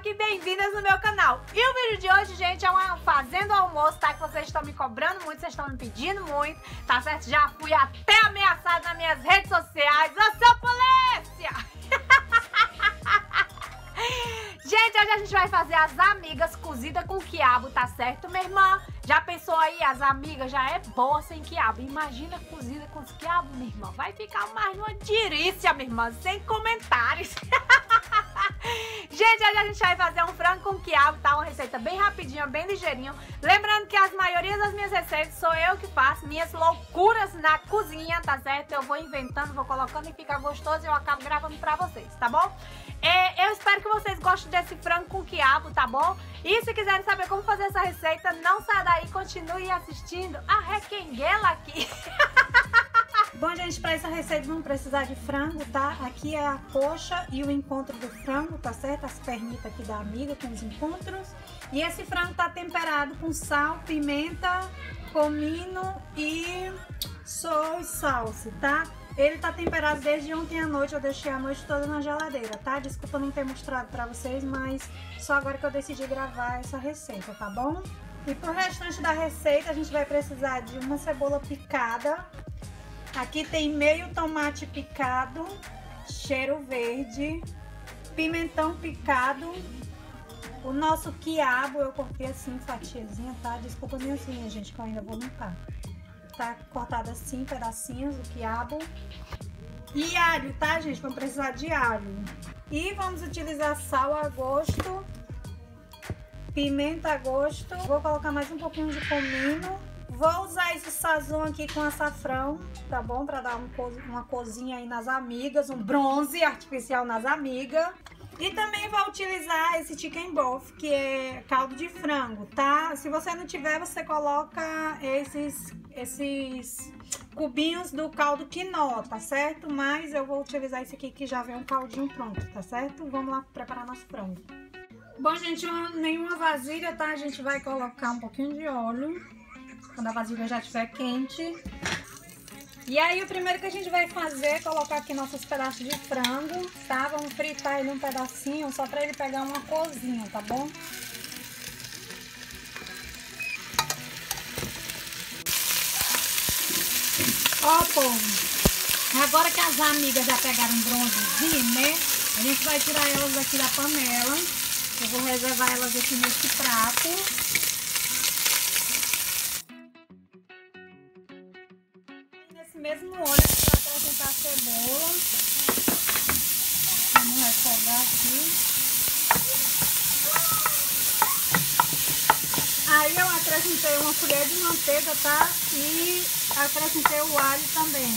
e bem-vindas no meu canal. E o vídeo de hoje, gente, é uma fazendo almoço, tá? Que vocês estão me cobrando muito, vocês estão me pedindo muito, tá certo? Já fui até ameaçada nas minhas redes sociais. Ô, seu polícia! Gente, hoje a gente vai fazer as amigas cozidas com quiabo, tá certo, minha irmã? Já pensou aí? As amigas já é boa sem quiabo. Imagina cozida com quiabo, minha irmã. Vai ficar mais uma delícia, minha irmã, sem comentários. Gente, hoje a gente vai fazer um frango com quiabo, tá? Uma receita bem rapidinha, bem ligeirinho. Lembrando que as maioria das minhas receitas sou eu que faço, minhas loucuras na cozinha, tá certo? Eu vou inventando, vou colocando e fica gostoso e eu acabo gravando pra vocês, tá bom? Eu espero que vocês gostem desse frango com quiabo, tá bom? E se quiserem saber como fazer essa receita, não saia daí, continue assistindo a requenguela aqui. Bom, gente, para essa receita vamos precisar de frango, tá? Aqui é a coxa e o encontro do frango, tá certo? As pernitas aqui da amiga com os encontros. E esse frango tá temperado com sal, pimenta, comino e soy sauce, tá? Ele tá temperado desde ontem à noite, eu deixei a noite toda na geladeira, tá? Desculpa não ter mostrado pra vocês, mas só agora que eu decidi gravar essa receita, tá bom? E pro restante da receita a gente vai precisar de uma cebola picada. Aqui tem meio tomate picado, cheiro verde, pimentão picado, o nosso quiabo, eu cortei assim, fatiazinha, tá? Desculpa minha unha, gente, que eu ainda vou limpar. Tá cortado assim, pedacinhos, o quiabo. E alho, tá, gente? Vamos precisar de alho. E vamos utilizar sal a gosto, pimenta a gosto. Vou colocar mais um pouquinho de comino. Vou usar esse sazon aqui com açafrão, tá bom? Pra dar uma corzinha aí nas amigas, um bronze artificial nas amigas. E também vou utilizar esse chicken broth, que é caldo de frango, tá? Se você não tiver, você coloca esses cubinhos do caldo quinoa, tá certo? Mas eu vou utilizar esse aqui que já vem um caldinho pronto, tá certo? Vamos lá preparar nosso frango. Bom, gente, nenhuma vasilha, tá? A gente vai colocar um pouquinho de óleo, quando a vasilha já estiver quente. E aí o primeiro que a gente vai fazer é colocar aqui nossos pedaços de frango, tá? Vamos fritar ele um pedacinho, só pra ele pegar uma corzinha, tá bom? Ó, povo, agora que as amigas já pegaram um bronzezinho, né? A gente vai tirar elas aqui da panela. Eu vou reservar elas aqui nesse prato. Nesse mesmo óleo, a gente vai acrescentar a cebola. Vamos refogar aqui. Aí eu acrescentei uma colher de manteiga, tá? E acrescentei o alho também.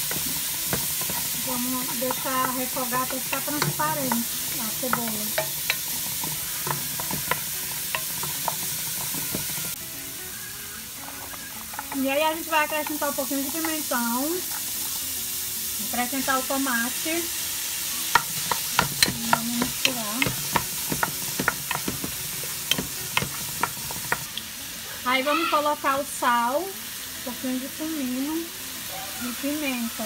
Vamos deixar refogar até ficar transparente a cebola. E aí a gente vai acrescentar um pouquinho de pimentão, acrescentar o tomate, vamos misturar. Aí vamos colocar o sal, um pouquinho de comino e pimenta.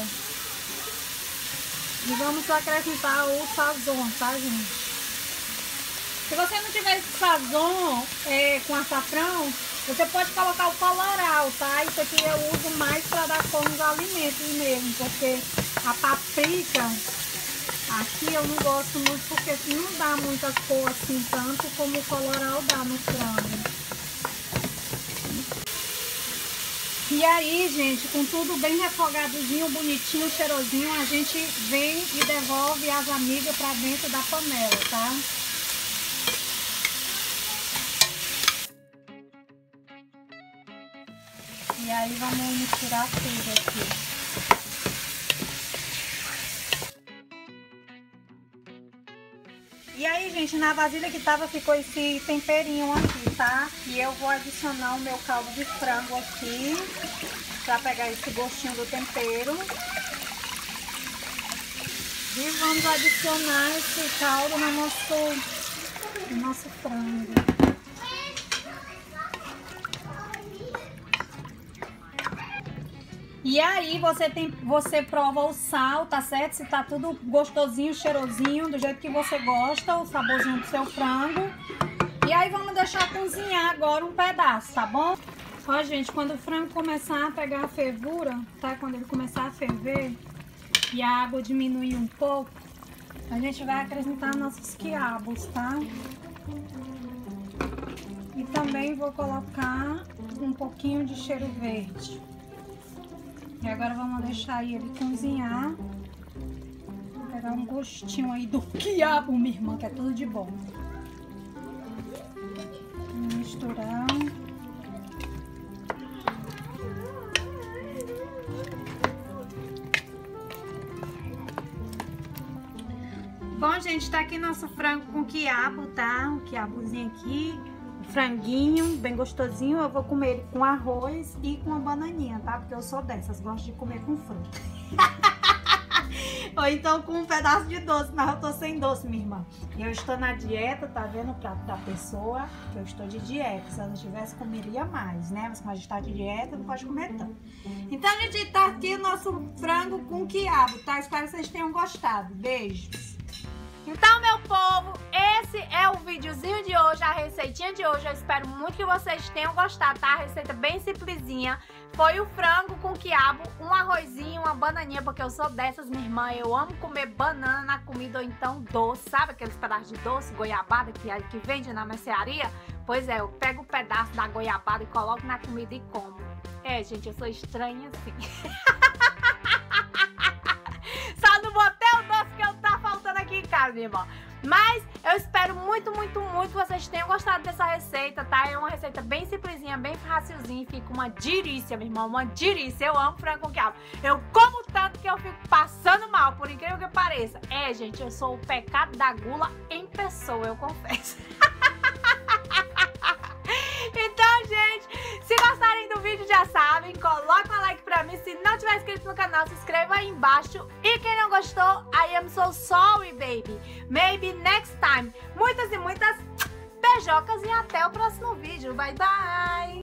E vamos acrescentar o sazon, tá, gente? Se você não tiver esse sazon com açafrão, você pode colocar o coloral, tá? Isso aqui eu uso mais para dar cor nos alimentos mesmo, porque a paprika aqui eu não gosto muito, porque não dá muita cor assim, tanto como o coloral dá no frango. E aí, gente, com tudo bem refogadozinho, bonitinho, cheirosinho, a gente vem e devolve as amigas para dentro da panela, tá? E aí vamos misturar tudo aqui. E aí, gente, na vasilha que tava ficou esse temperinho aqui, tá? E eu vou adicionar o meu caldo de frango aqui, pra pegar esse gostinho do tempero. E vamos adicionar esse caldo no nosso frango. E aí você prova o sal, tá certo? Se tá tudo gostosinho, cheirosinho, do jeito que você gosta, o saborzinho do seu frango. E aí vamos deixar cozinhar agora um pedaço, tá bom? Ó, gente, quando o frango começar a pegar a fervura, tá? Quando ele começar a ferver e a água diminuir um pouco, a gente vai acrescentar nossos quiabos, tá? E também vou colocar um pouquinho de cheiro verde. E agora vamos deixar ele cozinhar. Vou pegar um gostinho aí do quiabo, minha irmã, que é tudo de bom. Vou misturar. Bom, gente, tá aqui nosso frango com quiabo, tá? Um quiabozinho aqui. Franguinho, bem gostosinho. Eu vou comer ele com arroz e com uma bananinha, tá? Porque eu sou dessas, gosto de comer com fruta. Ou então com um pedaço de doce, mas eu tô sem doce, minha irmã. Eu estou na dieta, tá vendo o prato da pessoa? Que eu estou de dieta. Se eu não tivesse, comeria mais, né? Mas como a gente tá de dieta, não pode comer tanto. Então, a gente tá aqui o nosso frango com quiabo, tá? Espero que vocês tenham gostado. Beijos! Então, meu povo, esse é o videozinho de hoje, a receitinha de hoje. Eu espero muito que vocês tenham gostado, tá? A receita bem simplesinha. Foi o frango com quiabo, um arrozinho, uma bananinha, porque eu sou dessas, minha irmã. Eu amo comer banana na comida ou então doce, sabe? Aqueles pedaços de doce, goiabada que vende na mercearia. Pois é, eu pego um pedaço da goiabada e coloco na comida e como. É, gente, eu sou estranha assim. Só não botei o doce que eu tá faltando aqui em casa, minha irmã. Mas eu espero muito, muito, muito que vocês tenham gostado dessa receita, tá? É uma receita bem simplesinha, bem facilzinha. Fica uma delícia, minha irmã, uma delícia. Eu amo frango com quiabo. Eu como tanto que eu fico passando mal, por incrível que pareça. É, gente, eu sou o pecado da gula em pessoa, eu confesso. Então, gente, se gostarem do vídeo, já sabem, coloca um like pra mim. Se não tiver inscrito no canal, se inscreva aí embaixo. E quem não gostou, I am so sorry, baby. Maybe next time. Muitas e muitas beijocas e até o próximo vídeo. Bye, bye!